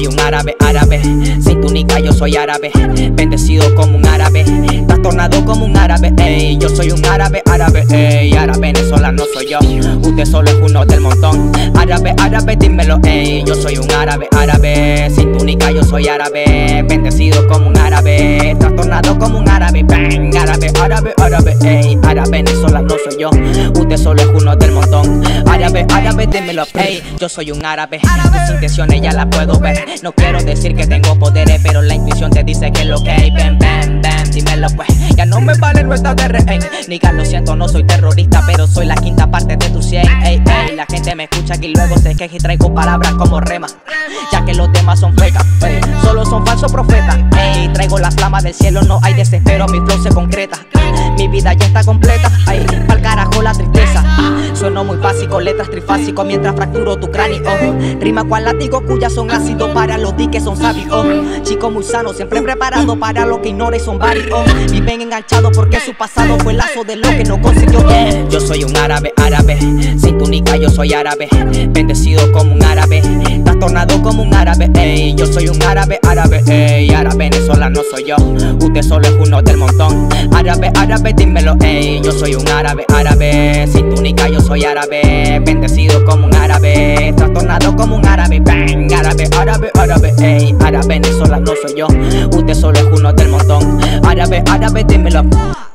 soy un árabe, árabe. Sin túnica yo soy árabe, bendecido como un árabe, trastornado como un árabe, ey. Yo soy un árabe, árabe, ey. Árabe venezolano soy yo, usted solo es uno del montón. Árabe, árabe, dímelo, ey. Yo soy un árabe, árabe. Sin túnica yo soy árabe, bendecido como un árabe, trastornado como un árabe, bang. Árabe, árabe, árabe, ey. Árabe venezolano soy yo, usted solo es uno del montón. Árabe, árabe, dímelo, ey. Yo soy un árabe, tus intenciones ya las puedo ver. No quiero decir que tengo poderes, pero la intuición te dice que es lo que hay. Ven, ven, ven, dímelo pues. Ya no me vale no estar de rehén. Niga, lo siento, no soy terrorista, pero soy la quinta parte de tu 100. Ey, ey, la gente me escucha y luego se queja y traigo palabras como rema, ya que los demás son fecas, ey. Solo son falsos profetas, ey. Traigo la flama del cielo, no hay desespero, mi flow se concreta. Mi vida ya está completa, ay, pa'l carajo la tristeza. Sueno muy básico, letras trifásico mientras fracturo tu cráneo. Rima cual látigo cuyas son ácidos para los diques son sabios. Chico muy sano, siempre preparado para lo que ignora y son varios. Viven enganchados porque su pasado fue el lazo de lo que no consiguió. Yo soy un árabe, árabe. Sin túnica yo soy árabe, bendecido como un árabe, trastornado como un árabe, ey. Yo soy un árabe, árabe, ey. Árabe venezolano soy yo, usted solo es uno del montón. Árabe, árabe, dímelo, ey. Yo soy un árabe, árabe. Sin túnica yo soy árabe, bendecido como un árabe, trastornado como un árabe, bang. Árabe, árabe, árabe, ey. Árabe venezolano soy yo, usted solo es uno del montón. Árabe, árabe, dímelo.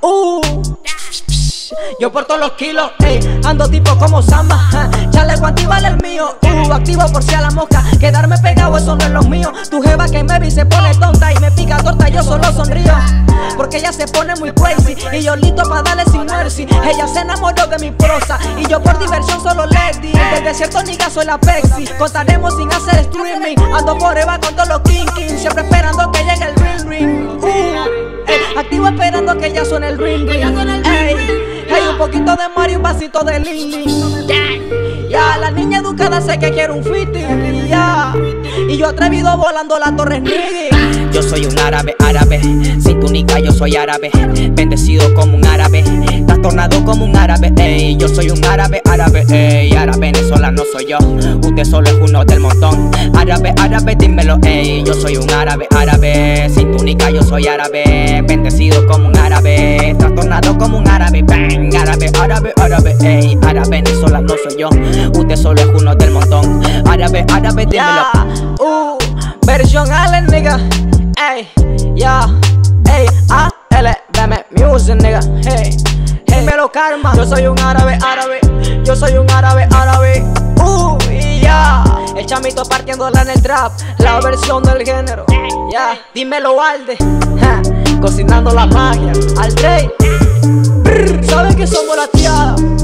Yo por todos los kilos, ey, ando tipo como Samba, chaleco antivale el mío, activo por si a la mosca, quedarme pegado eso no es lo mío. Tu jeva que me vi se pone tonta y me pica torta, yo solo sonrío, porque ella se pone muy crazy y yo listo para darle sin mercy. Ella se enamoró de mi prosa y yo por diversión solo lady. Del desierto niga soy la Pepsi, contaremos sin hacer streaming. Ando por Eva con todos los king, siempre esperando que llegue el ring ring. Activo esperando que ya suene el ring ring. Hay un poquito de Mario y un vasito de Lili. Ya, la niña educada sé que quiere un fitty. Ya, y yo atrevido volando las torres Niggy. Yo soy un árabe, árabe. Sin túnica yo soy árabe, bendecido como un árabe, trastornado como un árabe, ey. Yo soy un árabe, árabe, ey. Árabe venezolano soy yo, usted solo es uno del montón. Árabe, árabe, dímelo, ey. Yo soy un árabe, árabe. Sin túnica yo soy árabe, bendecido como un árabe, trastornado como un árabe, bang. Árabe, árabe, árabe, ey. Árabe venezolano soy yo, usted solo es uno del montón. Árabe, árabe, dímelo. Versión Allen, nigga. Ey, ya, ey, ALBM Music, nigga. Hey, dímelo Karma. Yo soy un árabe, árabe. Yo soy un árabe, árabe. Y ya, el chamito partiéndola en el trap, la versión del género. Ya, dímelo Alde, cocinando la magia. Al Rey, ¿sabes que somos la tiada?